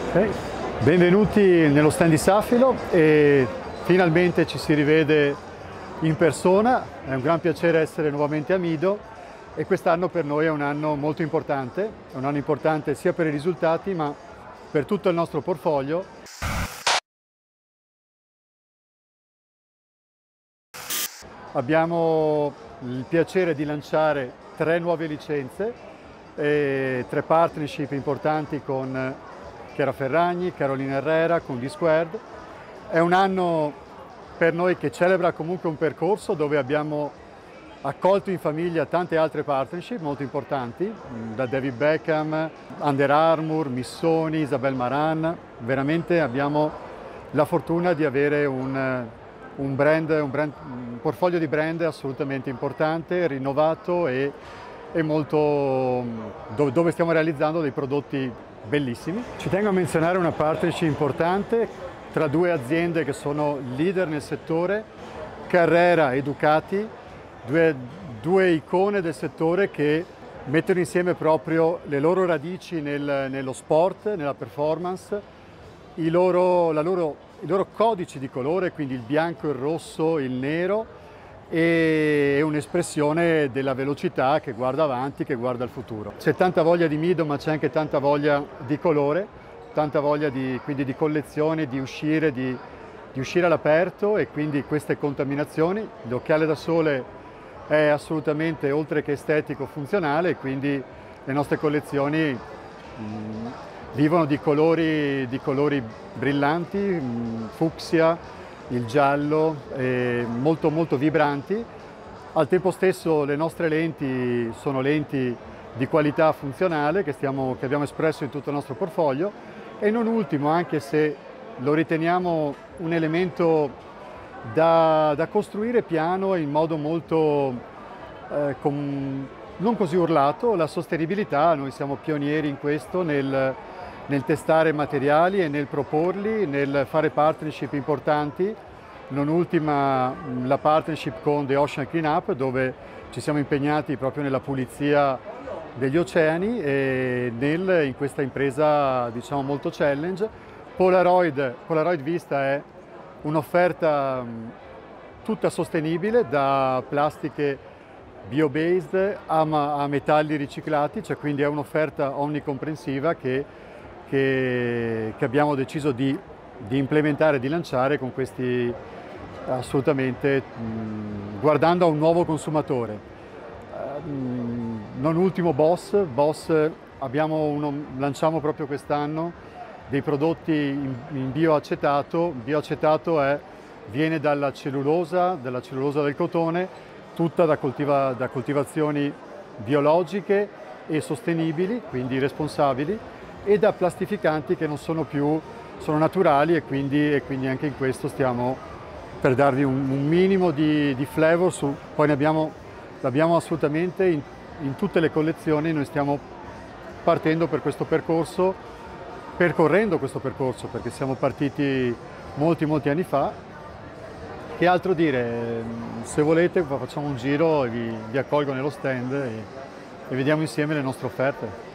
Ok. Benvenuti nello stand di Safilo e finalmente ci si rivede in persona. È un gran piacere essere nuovamente a Mido e quest'anno per noi è un anno molto importante, è un anno importante sia per i risultati ma per tutto il nostro portfolio. Abbiamo il piacere di lanciare 3 nuove licenze e 3 partnership importanti con Chiara Ferragni, Carolina Herrera, con D-Squared. È un anno per noi che celebra comunque un percorso dove abbiamo accolto in famiglia tante altre partnership molto importanti, da David Beckham, Under Armour, Missoni, Isabel Marant. Veramente abbiamo la fortuna di avere un portfolio di brand assolutamente importante, rinnovato e molto, dove stiamo realizzando dei prodotti bellissimi. Ci tengo a menzionare una partnership importante tra 2 aziende che sono leader nel settore, Carrera e Ducati, due icone del settore che mettono insieme proprio le loro radici nello sport, nella performance, i loro codici di colore, quindi il bianco, il rosso, il nero, e un'espressione della velocità che guarda avanti, che guarda al futuro. C'è tanta voglia di Mido, ma c'è anche tanta voglia di colore, tanta voglia quindi di collezione, di uscire all'aperto, e quindi queste contaminazioni. L'occhiale da sole è assolutamente, oltre che estetico, funzionale, e quindi le nostre collezioni vivono di colori brillanti, fucsia, il giallo, molto molto vibranti. Al tempo stesso le nostre lenti sono lenti di qualità funzionale che abbiamo espresso in tutto il nostro portfolio, e non ultimo, anche se lo riteniamo un elemento da costruire piano in modo molto non così urlato, la sostenibilità. Noi siamo pionieri in questo, nel testare materiali e nel proporli, nel fare partnership importanti, non ultima la partnership con The Ocean Cleanup, dove ci siamo impegnati proprio nella pulizia degli oceani e in questa impresa, diciamo, molto challenge. Polaroid Vista è un'offerta tutta sostenibile, da plastiche bio-based a metalli riciclati, cioè quindi è un'offerta omnicomprensiva che abbiamo deciso di implementare, di lanciare con questi, assolutamente guardando a un nuovo consumatore. Non ultimo Boss, lanciamo proprio quest'anno dei prodotti in bioacetato. Il bioacetato viene dalla cellulosa del cotone, tutta da coltivazioni biologiche e sostenibili, quindi responsabili, e da plastificanti che non sono più, sono naturali, e quindi anche in questo stiamo per darvi un minimo di flavor su. Poi l'abbiamo assolutamente in tutte le collezioni. Noi stiamo partendo per questo percorso, percorrendo questo percorso, perché siamo partiti molti anni fa. Che altro dire? Se volete facciamo un giro e vi accolgo nello stand e vediamo insieme le nostre offerte.